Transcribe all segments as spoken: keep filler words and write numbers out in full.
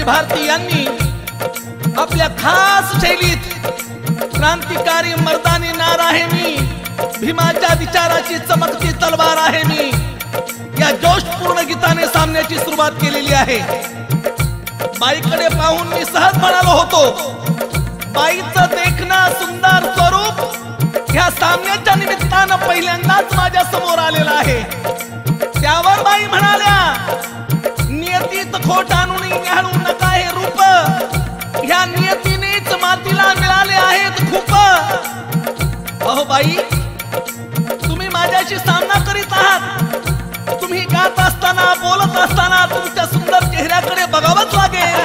रवी भारती यांनी आपल्या खास शैलीत क्रांतिकारी मर्दानी नार आहे मी, भीमाच्या विचाराची चमकती तलवार आहे मी, या जोशपूर्ण गीताने सामन्याची सुरुवात केलेली आहे। बाईकडे पाहून मी सहज म्हणालो होतो, बाईचं देखणं सुंदर स्वरूप ह्या सामन्याच्या निमित्तानं पहिल्यांदाच माझ्या समोर आलेला आहे। त्यावर बाई म्हणाल्या, नियतीत खोट आणून निहाळू नका हे रूप, ह्या नियतीनेच मातीला मिळाले आहेत खूप। अहो बाई, तुम्ही माझ्याशी सामना करीत आहात, तुम्ही गात असताना बोलत असताना तुमच्या सुंदर चेहऱ्याकडे बघावंच लागेल,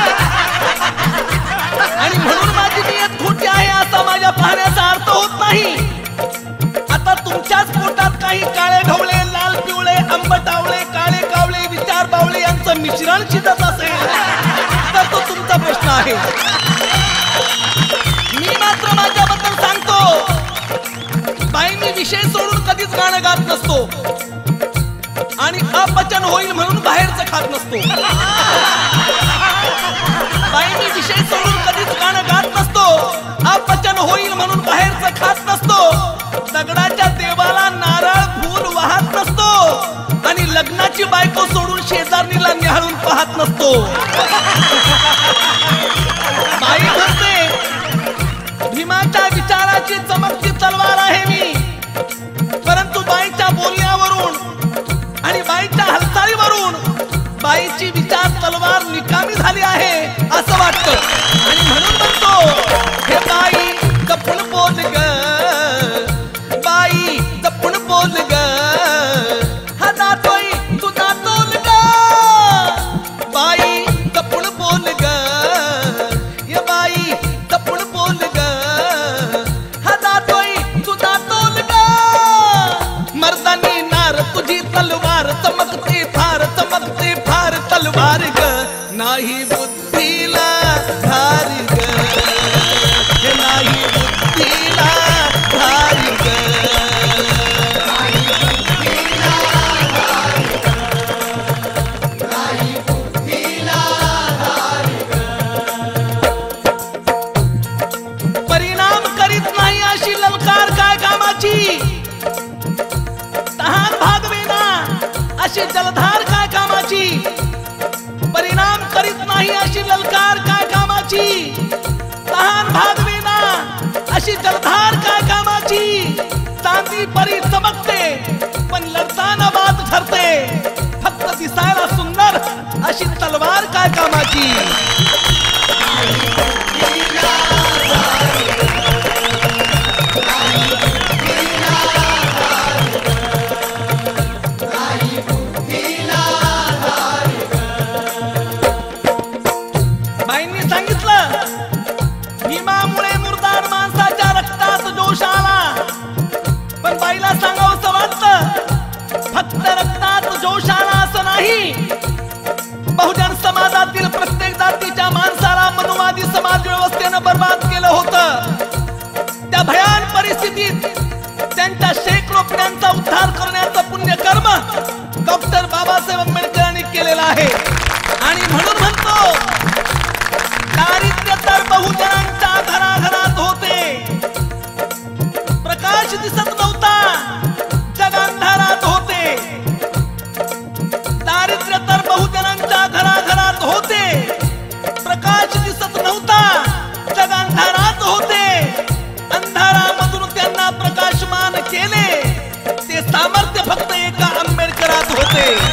आणि म्हणून माझी नियत खोटी आहे असा माझ्या पाहण्याचा अर्थ होत नाही। आता तुमच्याच पोटात काही काळे ढवळे, लाल पिवळे, आंबट आवळे, काळे कावळे, विचार बावळे यांचं मिश्रण शिजत असेल तर तो तुमचा प्रश्न आहे। मी मात्र माझ्याबद्दल सांगतो, बाई मी विषय सोडून कधीच गाणं गात नसतो, आणि अपचन होईल म्हणून बाहेरचं खात नसतो। बाई मी विषय सोडून कधीच गाणं गात नसतो, अपचन होईल म्हणून बाहेरचं खात नसतो, दगडाच्या देवाला नारळ फूल वाहत नसतो, आणि लग्नाची बायको सोडून शेजारणीला निहाळून पाहत नसतो। बाई म्हणते, भीमाच्या विचाराची चमकती तलवार आहे मी, परंतु बाईच्या बोलण्यावरून आणि बाईच्या हालचालीवरून बाईची विचार तलवार निकामी झाली आहे असं वाटतं, आणि म्हणून म्हणतो, हे बाई जपून बोल ग, बाई जपून बोल ग, हा नातोई तुझा तोल ग, बाई जपून बोल ग, ये बाई जपून बोल ग, हा नातोई तुझा तोल ग, मर्दानी नार तुझी तलवार चमकते फार, चमकते फार तलवार ग, नाही बुद्धीला धार ग, हे नाही बुद्धीला धार ग, नाही बुद्धीला धार ग, नाही बुद्धीला धार ग। परिणाम करीत नाही अशी ललकार काय कामाची, तहान भागवेना अशी जलधार काय कामाची, परिणाम करीत नाही अशी ललकार काय कामाची, तहान भागवेना अशी जलधार काय कामाची, चांदी परी चमकते पण लढताना बाद ठरते, फक्त दिसायला सुंदर अशी तलवार काय कामाची। बाईंनी सांगितलं, भीमामुळे मुर्दार माणसाच्या रक्तात जोश आला, पण बाईला सांगावंसं वाटतं, फक्त रक्तात जोश आला असं नाही, बहुजन समाजातील प्रत्येक जातीच्या माणसाला मनुवादी समाज व्यवस्थेनं बर्बाद केलं होतं। त्या भयान परिस्थितीत त्यांच्या शेकडो पिढ्यांचा उद्धार करण्याचं पुण्यकर्म डॉक्टर बाबासाहेब आंबेडकरांनी केलेलं आहे, आणि म्हणून म्हणतो, दारिद्र्य तर बहुजनांच्या घराघरात होते, प्रकाश दिसत नव्हता, जग अंधारात होते, दारिद्र्य तर बहुजनांच्या घराघरात होते, प्रकाश दिसत नव्हता, जग अंधारात होते, अंधारामधून त्यांना प्रकाशमान केले, ते सामर्थ्य फक्त एका आंबेडकरात होते।